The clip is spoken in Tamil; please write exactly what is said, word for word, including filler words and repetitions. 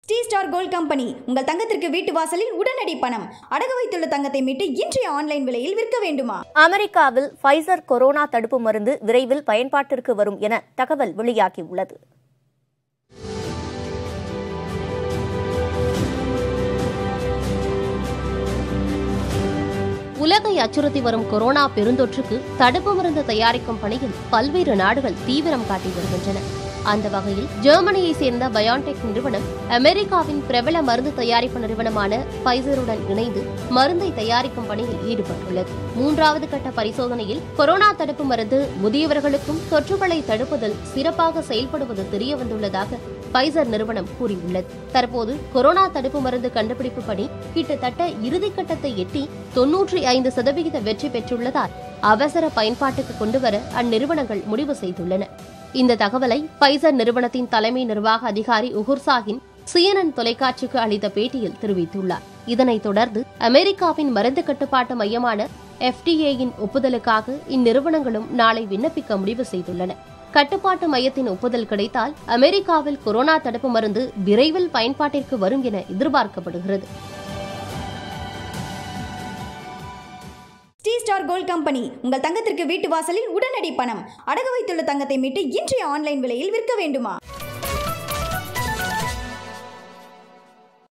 ஸ்டார் கோல்ட் கம்பெனி உங்கள் தங்கத்திற்கு வீட்டு வாசலில் உடனடி பணம் அடகு வைத்துள்ள தங்கத்தை மீட்டு இன்றைய ஆன்லைன் விலையில் விற்க வேண்டுமா? அமெரிக்காவில் pfizer கொரோனா தடுப்பு மருந்து விரைவில் பயன்பாட்டிற்கு வரும் என தகவல் வெளியாகியுள்ளது. உலகை அச்சுறுத்தி வரும் கொரோனா பெருந்தொற்றுக்கு தடுப்பு மருந்து தயாரிக்கும் பணியில் பல்வேறு நாடுகள் தீவிரம் காட்டி வருகின்றன. அந்த வகையில் ஜெர்மனியை சேர்ந்த பயோன்டெக் நிறுவனம் அமெரிக்காவின் பிரபல மருந்து தயாரிப்பு நிறுவனமான pfizerருடன் இணைந்து மருந்தை தயாரிக்கும் பணியில் ஈடுபட்டுள்ளது. மூன்றாவது கட்ட பரிசோதனையில் கொரோனா தடுப்பு மருந்து முதியவர்களுக்கும் தொற்றுகளை தடுப்பதில் சிறப்பாக செயல்படுவது தெரியவந்துள்ளதாக pfizer நிறுவனம் கூறியுள்ளது. தற்போது கொரோனா தடுப்பு மருந்து கண்டுபிடிப்பு பணி கிட்டத்தட்ட இறுதிக்கட்டத்தை எட்டி தொன்னூற்றி ஐந்து சதவிகித வெற்றி பெற்றுள்ளதால் அவசர பயன்பாட்டுக்கு கொண்டுவர அந்நிறுவனங்கள் முடிவு செய்துள்ளன. இந்த தகவலை pfizer நிறுவனத்தின் தலைமை நிர்வாக அதிகாரி உகுர்சாகின் சிஎன்என் தொலைக்காட்சிக்கு அளித்த பேட்டியில் தெரிவித்துள்ளார். இதனைத் தொடர்ந்து அமெரிக்காவின் மருந்து கட்டுப்பாட்டு மையமான எஃப் டி ஏ-யின் ஒப்புதலுக்காக இந்நிறுவனங்களும் நாளை விண்ணப்பிக்க முடிவு செய்துள்ளன. கட்டுப்பாட்டு மையத்தின் ஒப்புதல் கிடைத்தால் அமெரிக்காவில் கொரோனா தடுப்பு மருந்து விரைவில் பயன்பாட்டிற்கு வரும் என எதிர்பார்க்கப்படுகிறது. ஸ்டார் கோல்ட் கம்பெனி உங்கள் தங்கத்திற்கு வீட்டு வாசலில் உடனடி பணம் அடகு வைத்துள்ள தங்கத்தை மீட்டு இன்றைய ஆன்லைன் விலையில் விற்க வேண்டுமா?